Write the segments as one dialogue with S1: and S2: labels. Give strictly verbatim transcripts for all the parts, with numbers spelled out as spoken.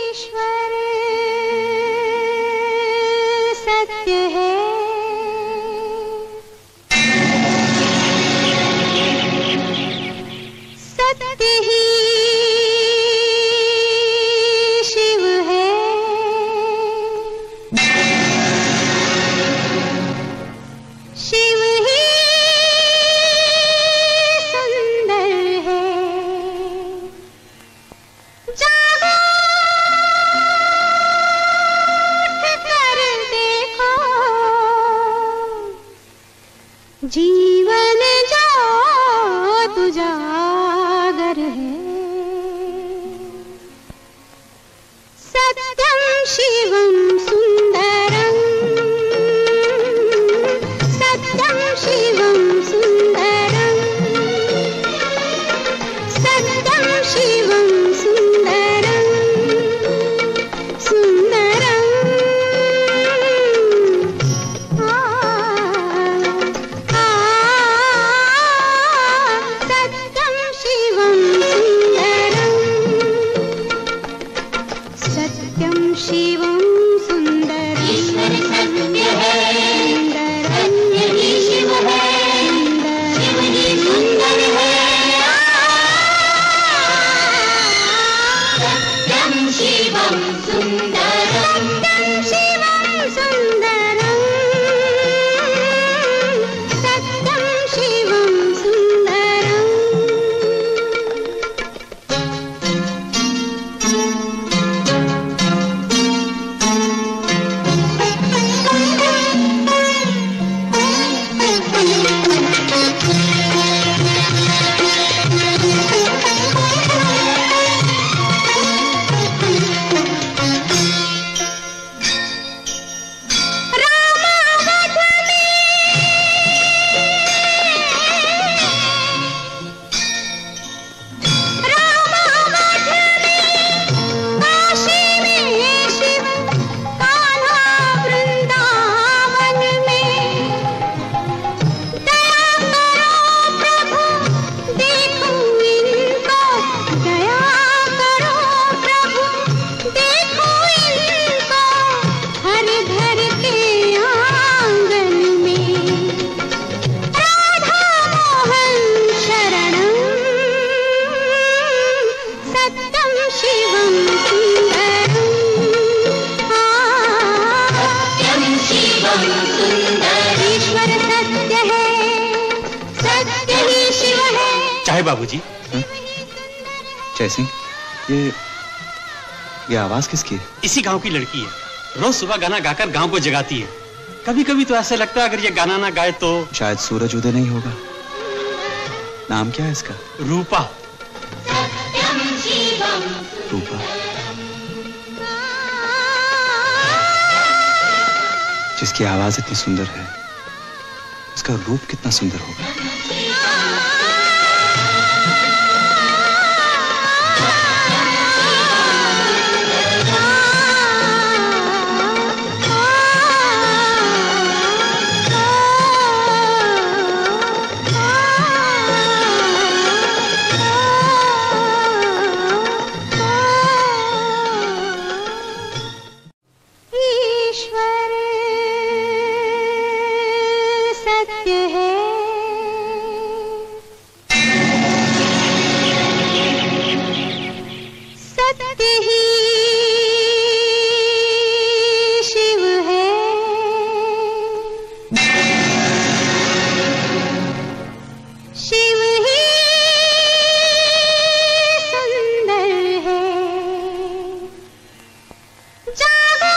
S1: ईश्वर सत्य है, सत्य ही शिव है, शिव ही सुंदर है। जागो उठ कर देखो, जीवन जो उजागर है। सत्यम शिवम सुंदरम, सत्यम शिवम सुंदरम, सत्यम शिवम सुंदरम, सुंदरम आ, आ, सत्यम शिवम सुंदरम, सत्यम शिवम सुंदरम। ईश्वर सत्य है, सत्य ही शिव है, शिव ही सुंदर है। सत्यम शिवम सुंदरम, सत्यम शिवम सुंदरम, सत्यम शिवम सुंदरम।
S2: चाहे बाबूजी।
S3: जय सिंह, ये ये आवाज किसकी है?
S2: इसी गांव की लड़की है। रोज सुबह गाना गाकर गांव को जगाती है। कभी कभी तो ऐसा लगता है अगर ये गाना ना गाए तो
S3: शायद सूरज उदय नहीं होगा। नाम क्या है इसका?
S2: रूपा।
S3: रूपा, जिसकी आवाज इतनी सुंदर है, उसका रूप कितना सुंदर होगा।
S1: ईश्वर सत्य है, सत्य ही शिव है, शिव ही सुंदर है। जागो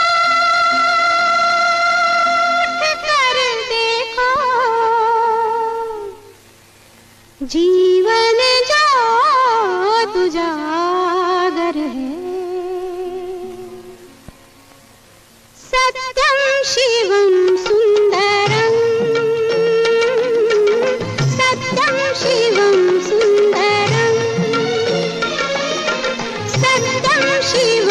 S1: उठ कर देखो, जीवन जो उजागर है। सत्यम शिवम सुंदरम, सत्यम शिवम सुंदरम, सत्यम शिव